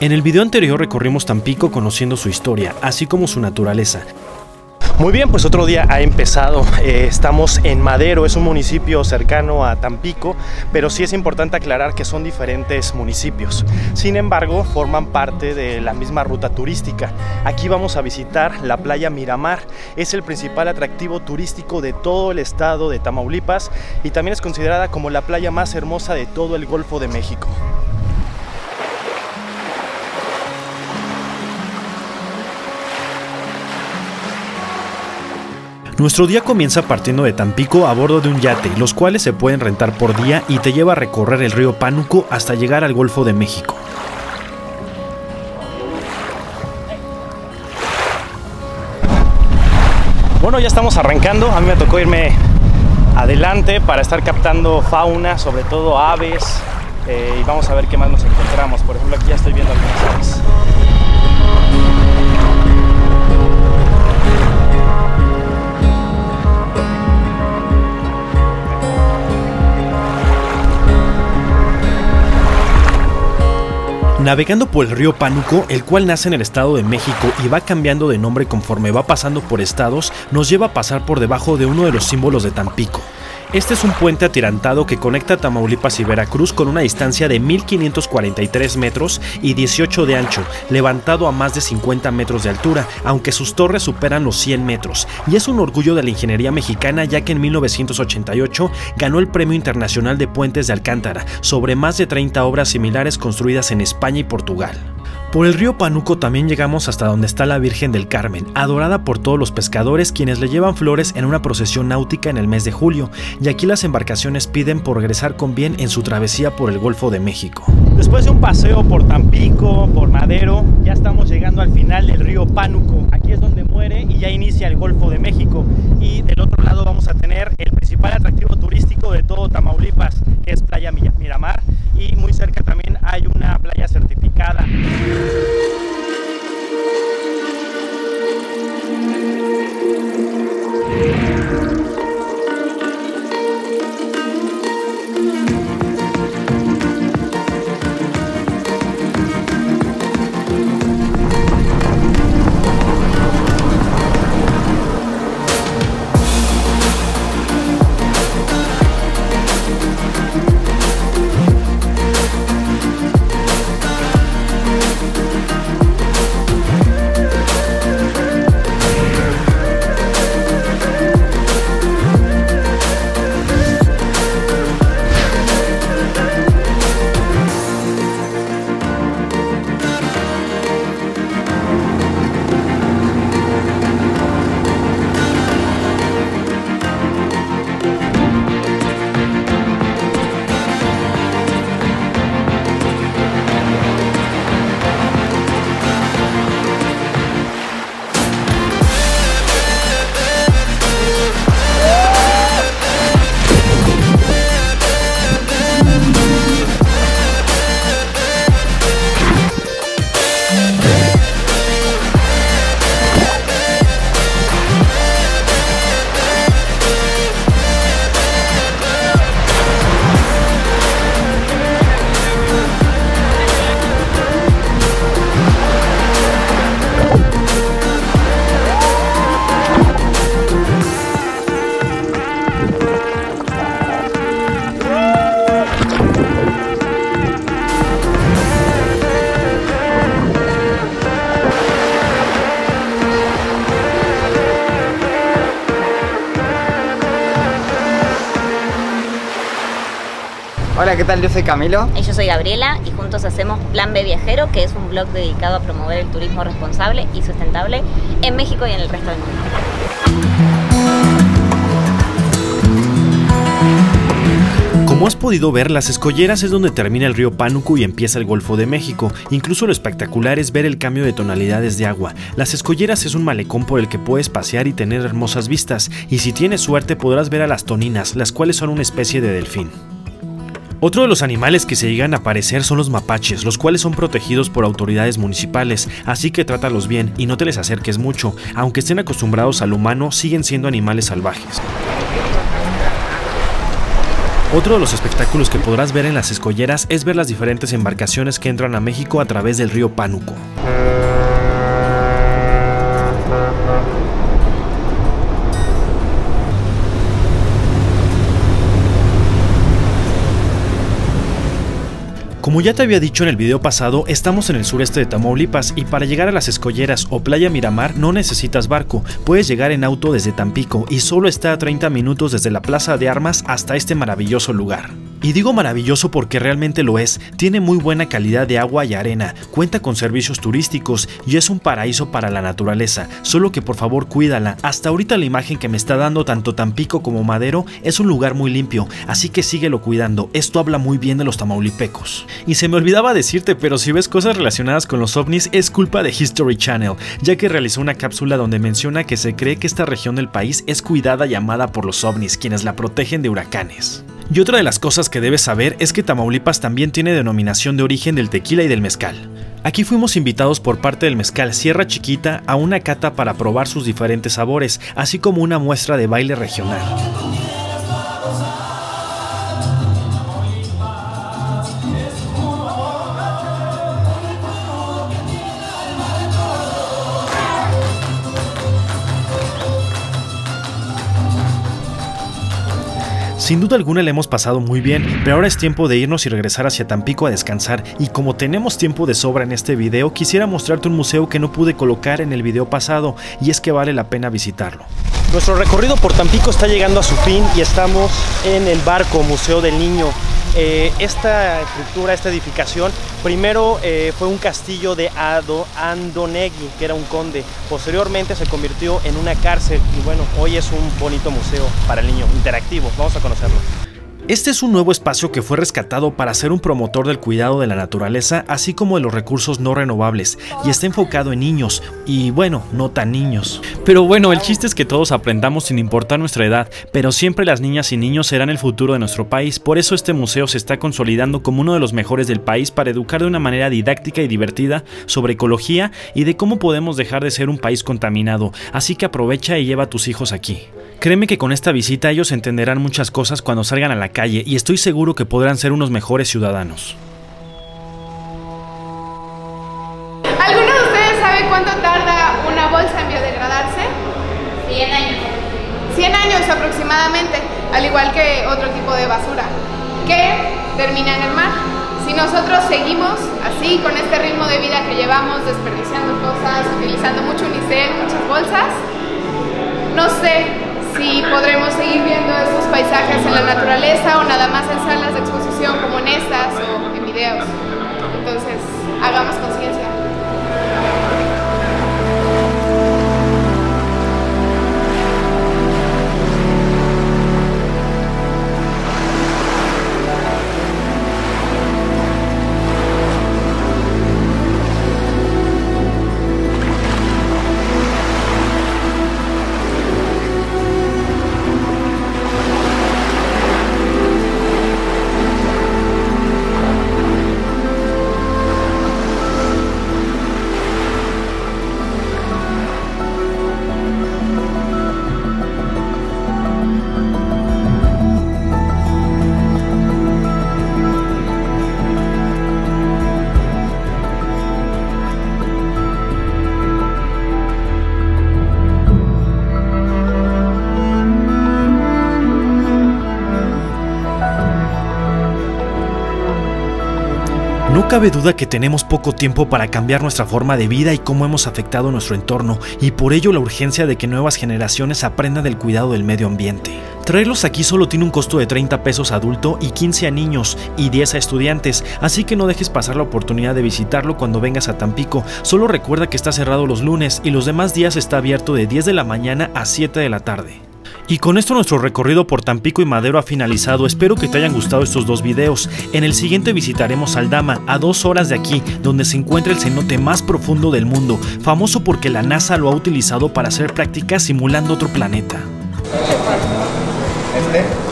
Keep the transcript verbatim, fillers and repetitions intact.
En el video anterior recorrimos Tampico conociendo su historia, así como su naturaleza. Muy bien, pues otro día ha empezado. Eh, estamos en Madero, es un municipio cercano a Tampico, pero sí es importante aclarar que son diferentes municipios. Sin embargo, forman parte de la misma ruta turística. Aquí vamos a visitar la playa Miramar. Es el principal atractivo turístico de todo el estado de Tamaulipas y también es considerada como la playa más hermosa de todo el Golfo de México. Nuestro día comienza partiendo de Tampico a bordo de un yate, los cuales se pueden rentar por día y te lleva a recorrer el río Pánuco hasta llegar al Golfo de México. Bueno, ya estamos arrancando. A mí me tocó irme adelante para estar captando fauna, sobre todo aves, eh, y vamos a ver qué más nos encontramos. Por ejemplo, aquí ya estoy viendo algunas aves. Navegando por el río Pánuco, el cual nace en el Estado de México y va cambiando de nombre conforme va pasando por estados, nos lleva a pasar por debajo de uno de los símbolos de Tampico. Este es un puente atirantado que conecta Tamaulipas y Veracruz con una distancia de mil quinientos cuarenta y tres metros y dieciocho de ancho, levantado a más de cincuenta metros de altura, aunque sus torres superan los cien metros, y es un orgullo de la ingeniería mexicana, ya que en mil novecientos ochenta y ocho ganó el Premio Internacional de Puentes de Alcántara, sobre más de treinta obras similares construidas en España y Portugal. Por el río Pánuco también llegamos hasta donde está la Virgen del Carmen, adorada por todos los pescadores, quienes le llevan flores en una procesión náutica en el mes de julio, y aquí las embarcaciones piden por regresar con bien en su travesía por el Golfo de México. Después de un paseo por Tampico, por Madero, ya estamos llegando al final del río Pánuco. Aquí es donde muere y ya inicia el Golfo de México, y del otro lado vamos a tener el principal atractivo turístico de todo Tamaulipas, que es Playa Miramar, y muy cerca también hay una playa certificada. Hola, ¿qué tal? Yo soy Camilo. Y yo soy Gabriela y juntos hacemos Plan B Viajero, que es un blog dedicado a promover el turismo responsable y sustentable en México y en el resto del mundo. Como has podido ver, Las Escolleras es donde termina el río Pánuco y empieza el Golfo de México. Incluso lo espectacular es ver el cambio de tonalidades de agua. Las Escolleras es un malecón por el que puedes pasear y tener hermosas vistas, y si tienes suerte podrás ver a las toninas, las cuales son una especie de delfín. Otro de los animales que se llegan a aparecer son los mapaches, los cuales son protegidos por autoridades municipales, así que trátalos bien y no te les acerques mucho. Aunque estén acostumbrados al humano, siguen siendo animales salvajes. Otro de los espectáculos que podrás ver en las escolleras es ver las diferentes embarcaciones que entran a México a través del río Pánuco. Como ya te había dicho en el video pasado, estamos en el sureste de Tamaulipas y para llegar a las escolleras o Playa Miramar no necesitas barco, puedes llegar en auto desde Tampico y solo está a treinta minutos desde la Plaza de Armas hasta este maravilloso lugar. Y digo maravilloso porque realmente lo es, tiene muy buena calidad de agua y arena, cuenta con servicios turísticos y es un paraíso para la naturaleza, solo que por favor cuídala. Hasta ahorita la imagen que me está dando tanto Tampico como Madero es un lugar muy limpio, así que síguelo cuidando, esto habla muy bien de los tamaulipecos. Y se me olvidaba decirte, pero si ves cosas relacionadas con los ovnis es culpa de History Channel, ya que realizó una cápsula donde menciona que se cree que esta región del país es cuidada y amada por los ovnis, quienes la protegen de huracanes. Y otra de las cosas que debes saber es que Tamaulipas también tiene denominación de origen del tequila y del mezcal. Aquí fuimos invitados por parte del mezcal Sierra Chiquita a una cata para probar sus diferentes sabores, así como una muestra de baile regional. Sin duda alguna le hemos pasado muy bien, pero ahora es tiempo de irnos y regresar hacia Tampico a descansar, y como tenemos tiempo de sobra en este video, quisiera mostrarte un museo que no pude colocar en el video pasado, y es que vale la pena visitarlo. Nuestro recorrido por Tampico está llegando a su fin y estamos en el barco Museo del Niño. Eh, esta estructura, esta edificación, primero eh, fue un castillo de Ado Andonegui, que era un conde. Posteriormente se convirtió en una cárcel y bueno, hoy es un bonito museo para el niño, interactivo. Vamos a conocerlo. Este es un nuevo espacio que fue rescatado para ser un promotor del cuidado de la naturaleza, así como de los recursos no renovables, y está enfocado en niños, y bueno, no tan niños. Pero bueno, el chiste es que todos aprendamos sin importar nuestra edad, pero siempre las niñas y niños serán el futuro de nuestro país, por eso este museo se está consolidando como uno de los mejores del país para educar de una manera didáctica y divertida sobre ecología y de cómo podemos dejar de ser un país contaminado, así que aprovecha y lleva a tus hijos aquí. Créeme que con esta visita ellos entenderán muchas cosas cuando salgan a la calle y estoy seguro que podrán ser unos mejores ciudadanos. ¿Alguno de ustedes sabe cuánto tarda una bolsa en biodegradarse? cien años. cien años aproximadamente, al igual que otro tipo de basura, que termina en el mar. Si nosotros seguimos así, con este ritmo de vida que llevamos, desperdiciando cosas, utilizando mucho unicel, muchas bolsas, no sé si podremos seguir viendo estos paisajes en la naturaleza o nada más en salas de exposición como en estas o en videos. Entonces, hagamos conciencia. No cabe duda que tenemos poco tiempo para cambiar nuestra forma de vida y cómo hemos afectado nuestro entorno, y por ello la urgencia de que nuevas generaciones aprendan del cuidado del medio ambiente. Traerlos aquí solo tiene un costo de treinta pesos adulto y quince a niños y diez a estudiantes, así que no dejes pasar la oportunidad de visitarlo cuando vengas a Tampico. Solo recuerda que está cerrado los lunes y los demás días está abierto de diez de la mañana a siete de la tarde. Y con esto nuestro recorrido por Tampico y Madero ha finalizado. Espero que te hayan gustado estos dos videos. En el siguiente visitaremos Aldama, a dos horas de aquí, donde se encuentra el cenote más profundo del mundo, famoso porque la NASA lo ha utilizado para hacer prácticas simulando otro planeta. Este